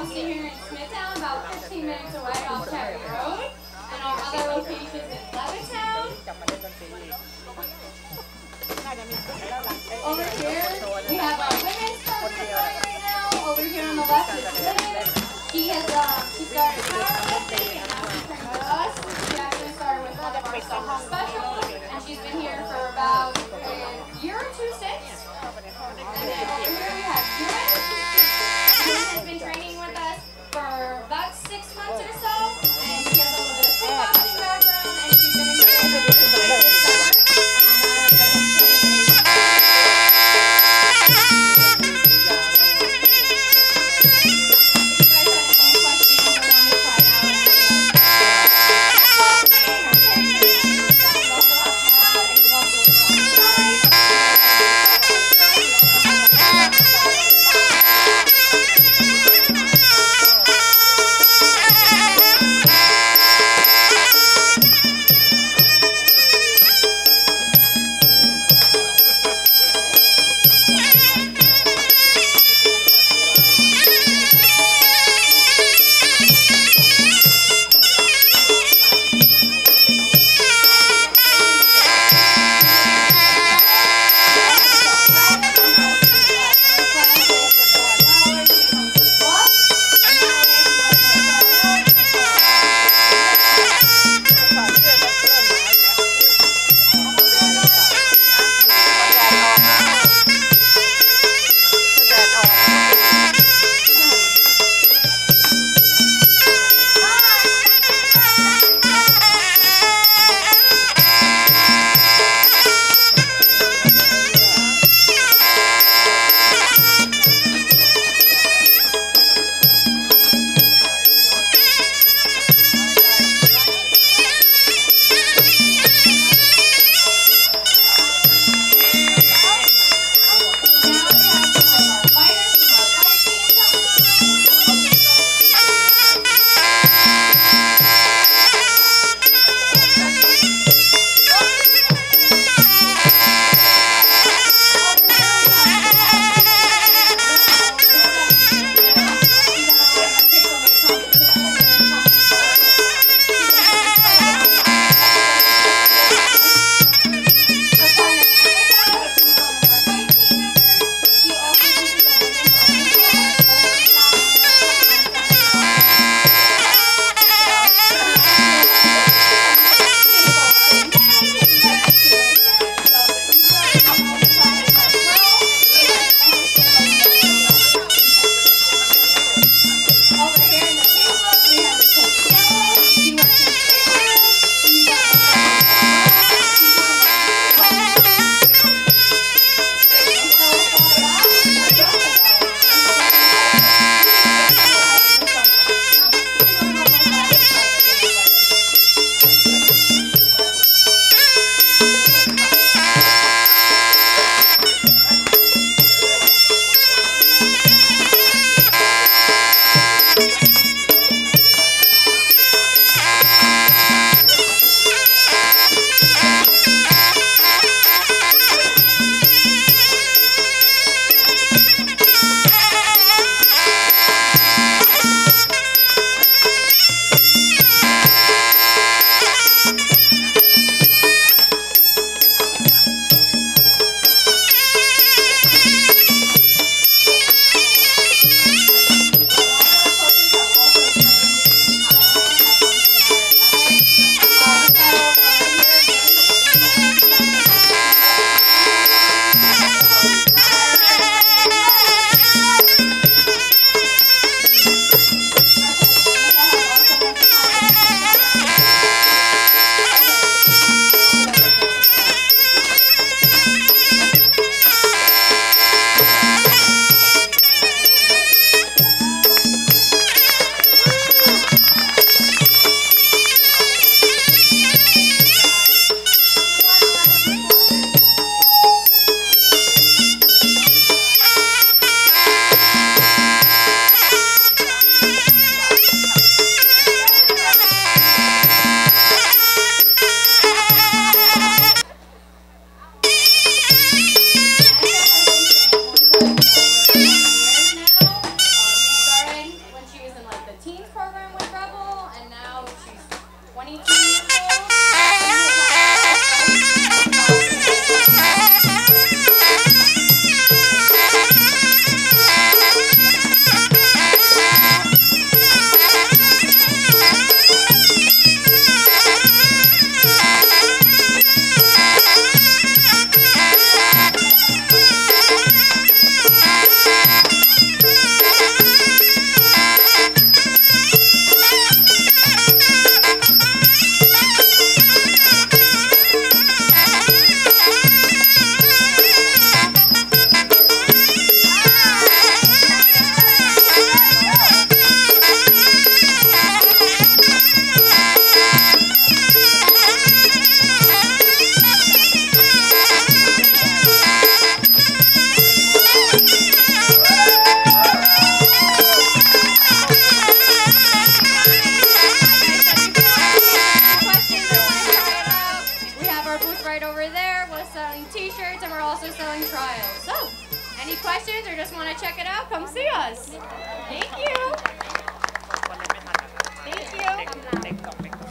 hosting here in Smithtown, about 15 minutes away off Terry Road. And our other locations in Levittown. Over here, we have our women's program right now. Over here on the left is Liz. She started powerlifting and now she's training with us. She actually started with one of our summer specials, and she's been here for about a year or two since. And then over here we have Ewan. Ewan has been training with us for about 6 months or so, and she has a little bit of kickboxing background, and she's been in here for this summer. also selling trials. So, any questions or just want to check it out? Come see us. Thank you. Thank you.